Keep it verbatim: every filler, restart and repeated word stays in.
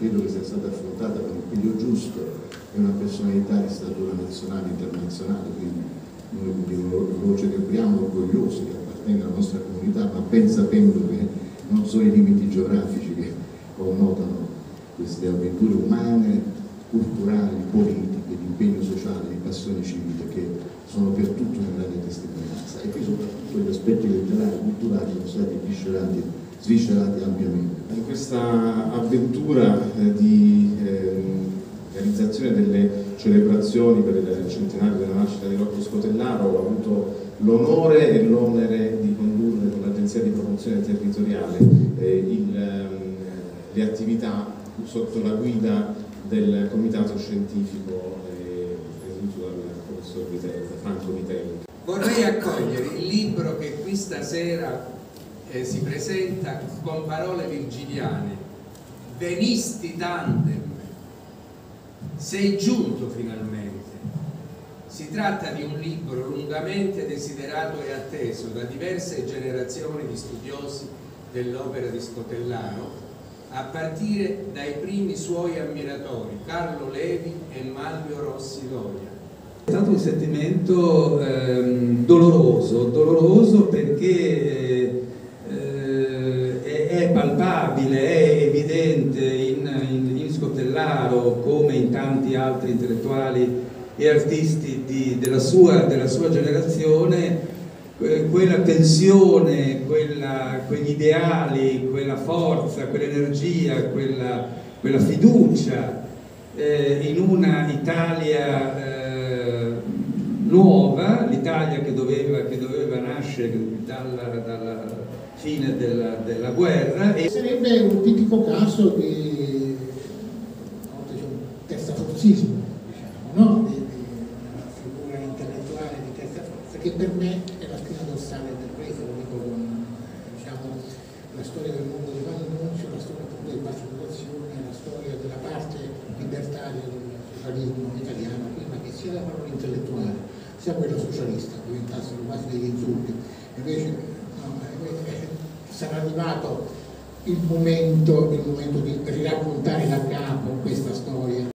credo che sia stata affrontata con il piglio giusto, è una personalità di statura nazionale e internazionale, quindi noi di loro celebriamo orgogliosi che appartenga alla nostra comunità, ma ben sapendo che non sono i limiti geografici che connotano queste avventure umane, culturali, politiche, di impegno sociale, di passione civile che sono per tutto una grande testimonianza, e qui soprattutto gli aspetti letterari, culturali sono stati sviscerati, sviscerati ampiamente. In questa avventura eh, di eh, realizzazione delle celebrazioni per il centenario della nascita di Rocco Scotellaro ho avuto l'onore e l'onere di condurre con l'Agenzia di Promozione Territoriale eh, il, ehm, le attività sotto la guida del comitato scientifico eh, presieduto dal professor Vitello, Franco Vitello. Vorrei accogliere il libro che qui stasera eh, si presenta con parole virgiliane: venisti tandem, sei giunto finalmente. Si tratta di un libro lungamente desiderato e atteso da diverse generazioni di studiosi dell'opera di Scotellaro, a partire dai primi suoi ammiratori Carlo Levi e Manlio Rossi Doria. È stato un sentimento ehm, doloroso, doloroso perché eh, è, è palpabile, è evidente in, in, in Scotellaro, come in tanti altri intellettuali e artisti di, della, sua, della sua generazione, quella tensione, quella, quegli ideali, quella forza, quell'energia, quella, quella fiducia eh, in una Italia eh, nuova, l'Italia che doveva, che doveva nascere dalla, dalla fine della, della guerra. E sarebbe un tipico caso di terzaforzismo, diciamo, no? Di, di una figura intellettuale di terza forza, che per me è la spina dorsale del paese, lo dico con diciamo, la storia del mondo di D'Annunzio, la storia del Basso Educazione, la storia della parte libertaria del socialismo italiano, prima che sia la parola intellettuale sia quella socialista diventassero quasi degli insulti. Invece no, sarà arrivato il momento, il momento di riraccontare da capo questa storia.